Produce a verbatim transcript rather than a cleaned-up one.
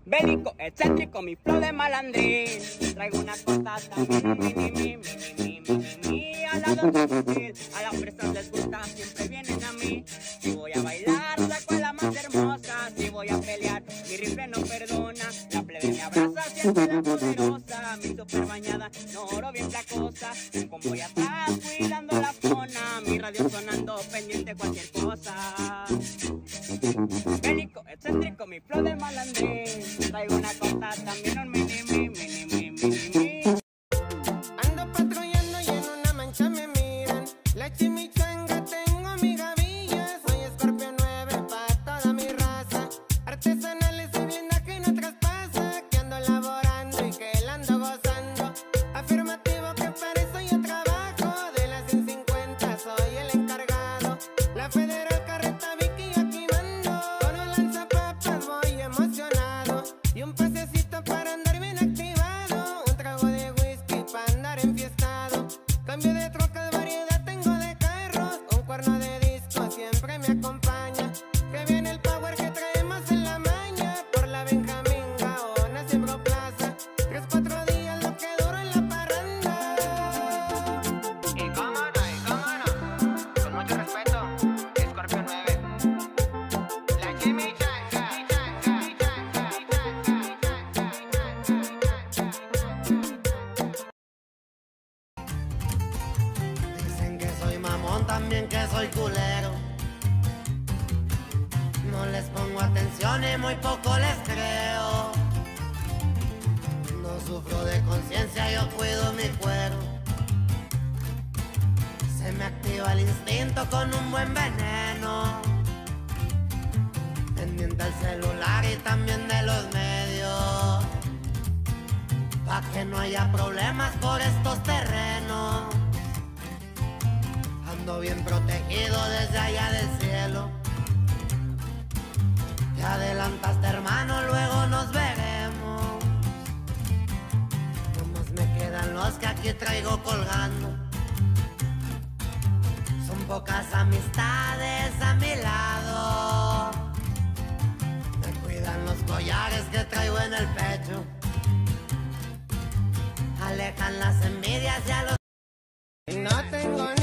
Bélico, excéntrico, mi flow de malandrín. Traigo una cosa también, un mini, mi, mini, mi, mini, mi. Al lado de fusil, a las presas les gusta, siempre vienen a mí. Si voy a bailar, saco a la más hermosa. Si voy a pelear, mi rifle no perdona. La plebe me abraza, siento la poderosa. Mi super bañada, no oro bien placosa. Un convoy atrás, cuidando la zona. Mi radio sonando, pendiente cualquier cosa. Bélico, excéntrico, mi flow de malandrín. Traigo una cosa también, un mini, mi, mini, mi, mini, mi. Ando patrullando y en una mancha me miran. La chimichanga, tengo mi gavilla. Soy Escorpio nueve pa' toda mi raza. Artesanales y blindaje no traspasa. Que ando laborando y que la ando gozando. Afirmativo que para eso yo trabajo. De las ciento cincuenta soy el encargado. La federal carreta Vicky aquí mando. Con un lanzapapas voy emocionado. Y un pasecito para andar bien activado. Un trago de whisky para andar enfiestado. Cambio de trocas, variedad tengo de carros. Un cuerno de disco siempre me acompaña. Que viene el power que traemos en la maña. Por la Benjamín Gaona, Siembro Plaza. Tres, cuatro días lo que duro en la parranda. Y cómo no, y cómo no. Con mucho respeto, Escorpio nueve. La chimichanga. Dicen que soy mamón, también que soy culero. No les pongo atención y muy poco les creo. No sufro de conciencia, yo cuido mi cuero. Se me activa el instinto con un buen veneno. Pendiente al celular y también de los medios. Pa' que no haya problemas por estos terrenos. Ando bien protegido desde allá del cielo. Te adelantaste, hermano, luego nos veremos. Nomás me quedan los que aquí traigo colgando. Son pocas amistades a mi lado. Me cuidan los collares que traigo en el pecho. Alejan las envidias y a los... No tengo